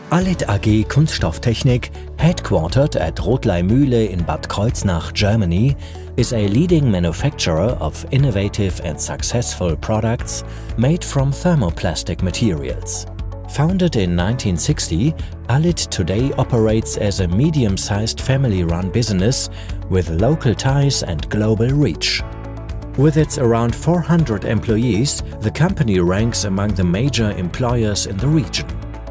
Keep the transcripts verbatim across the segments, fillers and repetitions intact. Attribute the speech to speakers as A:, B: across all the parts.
A: Alit A G Kunststofftechnik, headquartered at Rothlei Mühle in Bad Kreuznach, Germany, is a leading manufacturer of innovative and successful products made from thermoplastic materials. Founded in nineteen sixty, Alit today operates as a medium-sized family-run business with local ties and global reach. With its around four hundred employees, the company ranks among the major employers in the region.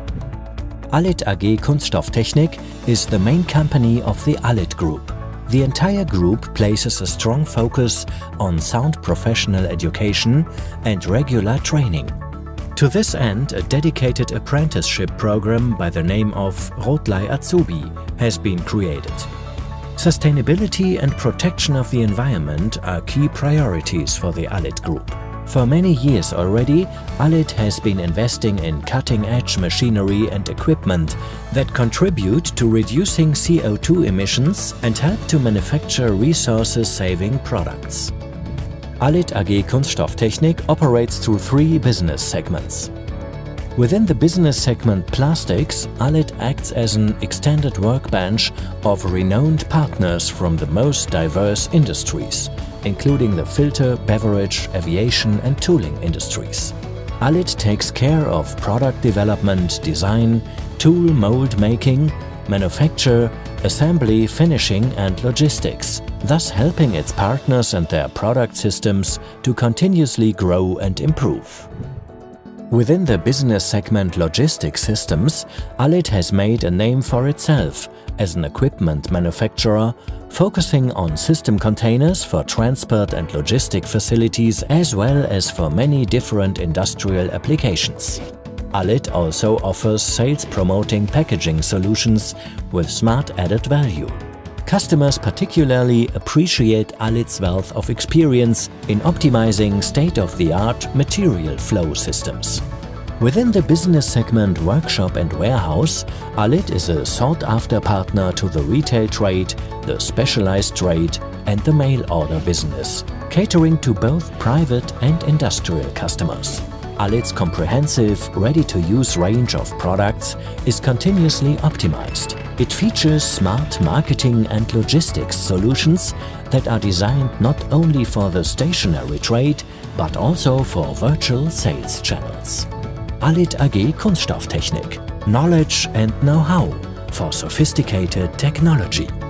A: Alit A G Kunststofftechnik is the main company of the Alit Group. The entire group places a strong focus on sound professional education and regular training. To this end, a dedicated apprenticeship program by the name of Rothlei Azubi has been created. Sustainability and protection of the environment are key priorities for the Alit Group. For many years already, Alit has been investing in cutting-edge machinery and equipment that contribute to reducing C O two emissions and help to manufacture resources-saving products. Alit A G Kunststofftechnik operates through three business segments. Within the business segment Plastics, Alit acts as an extended workbench of renowned partners from the most diverse industries, including the filter, beverage, aviation and tooling industries. Alit takes care of product development, design, tool mold making, manufacture, assembly, finishing and logistics, thus helping its partners and their product systems to continuously grow and improve. Within the business segment Logistics Systems, Alit has made a name for itself as an equipment manufacturer, focusing on system containers for transport and logistic facilities as well as for many different industrial applications. Alit also offers sales-promoting packaging solutions with smart added value. Customers particularly appreciate Alit's wealth of experience in optimizing state-of-the-art material flow systems. Within the business segment Workshop and Warehouse, Alit is a sought-after partner to the retail trade, the specialized trade and the mail-order business, catering to both private and industrial customers. Alit's comprehensive, ready-to-use range of products is continuously optimized. It features smart marketing and logistics solutions that are designed not only for the stationary trade, but also for virtual sales channels. Alit A G Kunststofftechnik. Knowledge and know-how for sophisticated technology.